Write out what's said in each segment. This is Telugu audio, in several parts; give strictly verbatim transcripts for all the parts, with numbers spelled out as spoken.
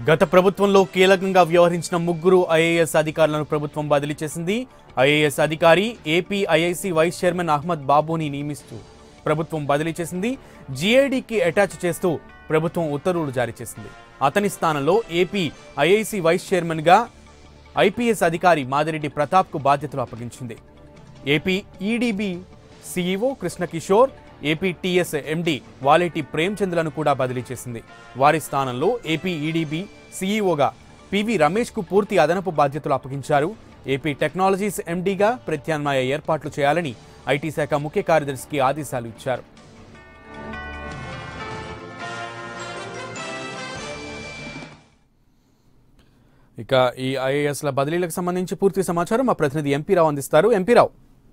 గత ప్రభుత్వంలో కీలకంగా వ్యవహరించిన ముగ్గురు ఐఏఎస్ అధికారులను ప్రభుత్వం బదిలీ చేసింది. ఐఏఎస్ అధికారి AP IIC vice chairman Ahmed బాబుని నియమిస్తూ ప్రభుత్వం బదిలీ చేసింది. జీఏడీకి అటాచ్ చేస్తూ ప్రభుత్వం ఉత్తర్వులు జారీ చేసింది. అతని స్థానంలో ఏపీ ఐఐసి వైస్ చైర్మన్గా ఐపీఎస్ అధికారి మాదిరెడ్డి ప్రతాప్కు బాధ్యతలు అప్పగించింది. AP EDB CEO Krishnakishore, AP TS MD Valeti ప్రేమ్చంద్లను కూడా బదిలీ చేసింది. వారి స్థానంలో ఏపీ ఈడీబీ సీఈఓగా పివి రమేష్కు పూర్తి అదనపు బాధ్యతలు అప్పగించారు. ఏపీ టెక్నాలజీస్ ఎండీగా ప్రత్యామ్నాయ ఏర్పాట్లు చేయాలని ఐటీ శాఖ ముఖ్య కార్యదర్శికి ఆదేశాలు ఇచ్చారు. ఇక ఈ ఐఏఎస్ల బదిలీలకు సంబంధించి పూర్తి సమాచారం మా ప్రతినిధి ఎంపీ రావు అందిస్తారు. ఎంపీ రావు,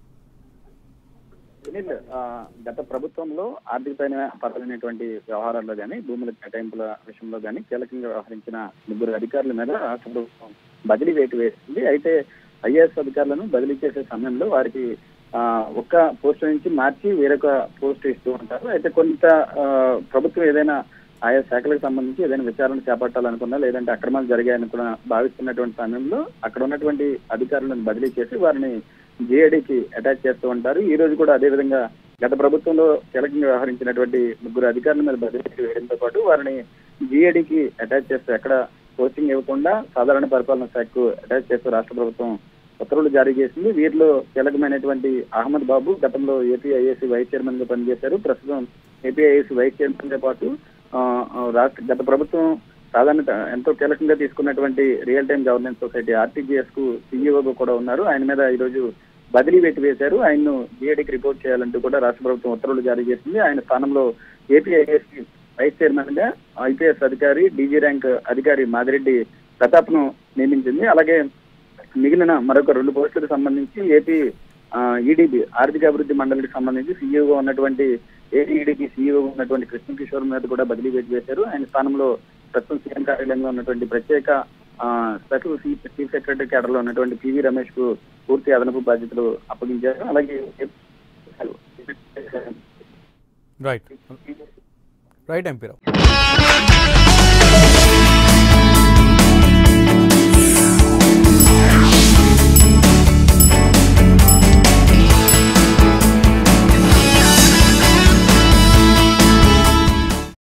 గత ప్రభుత్వంలో ఆర్థిక పరమైనటువంటి వ్యవహారాల్లో కానీ భూముల కేటాయింపుల విషయంలో కానీ కీలకంగా వ్యవహరించిన ముగ్గురు అధికారుల మీద రాష్ట్ర ప్రభుత్వం బదిలీ వేటు వేసింది. అయితే ఐఏఎస్ అధికారులను బదిలీ చేసే సమయంలో వారికి ఆ ఒక్క పోస్ట్ నుంచి మార్చి వేరొక పోస్ట్ ఇస్తూ ఉంటారు. అయితే కొంత ప్రభుత్వం ఏదైనా ఆయా శాఖలకు సంబంధించి ఏదైనా విచారణ చేపట్టాలనుకున్నా లేదంటే అక్రమాలు జరిగాయని కూడా భావిస్తున్నటువంటి సమయంలో అక్కడ ఉన్నటువంటి అధికారులను బదిలీ చేసి వారిని జీఏడీకి అటాచ్ చేస్తూ ఉంటారు. ఈ రోజు కూడా అదే విధంగా గత ప్రభుత్వంలో కీలకంగా వ్యవహరించినటువంటి ముగ్గురు అధికారుల మీద బదిలీ వేయడంతో పాటు వారిని జీఏడీకి అటాచ్ చేస్తూ ఎక్కడ పోస్టింగ్ ఇవ్వకుండా సాధారణ పరిపాలన శాఖకు అటాచ్ చేస్తూ రాష్ట్ర ప్రభుత్వం ఉత్తర్వులు జారీ చేసింది. వీరిలో కీలకమైనటువంటి అహ్మద్ బాబు గతంలో ఏపీ ఐఏసీ వైస్ చైర్మన్ గా పనిచేశారు. ప్రస్తుతం ఏపీ ఐఏసీ వైస్ చైర్మన్ తో పాటు రాష్ట్ర గత ప్రభుత్వం ప్రాధాన్యత ఎంతో కీలకంగా తీసుకున్నటువంటి real time governance society RTGS కు సీఈఓగా కూడా ఉన్నారు. ఆయన మీద ఈ రోజు బదిలీ వేటు వేశారు. ఆయన్ను జీఏడీకి రిపోర్ట్ చేయాలంటూ కూడా రాష్ట్ర ప్రభుత్వం ఉత్తర్వులు జారీ చేసింది. ఆయన స్థానంలో ఏపీ ఐఏఎస్ వైస్ చైర్మన్ గా ఐపీఎస్ అధికారి డీజీ ర్యాంక్ అధికారి మాదిరెడ్డి ప్రతాప్ ను నియమించింది. అలాగే మిగిలిన మరొక రెండు పోస్టులకు సంబంధించి ఏపీ ఈడీబీ ఆర్థిక అభివృద్ధి మండలికి సంబంధించి సీఈఓగా ఉన్నటువంటి ఏపీ ఈడీబీ సీఈఓగా ఉన్నటువంటి కృష్ణకిషోర్ మీద కూడా బదిలీ వేటు వేశారు. ఆయన స్థానంలో ప్రస్తుతం సీఎం కార్యాలయంలో ఉన్నటువంటి ప్రత్యేక స్పెషల్ చీఫ్ సెక్రటరీ కేడర్ లో ఉన్నటువంటి పివి రమేష్ కు పూర్తి అదనపు బాధ్యతలు అప్పగించారు. అలాగే రైట్ రైట్ ఎంపీ రావు.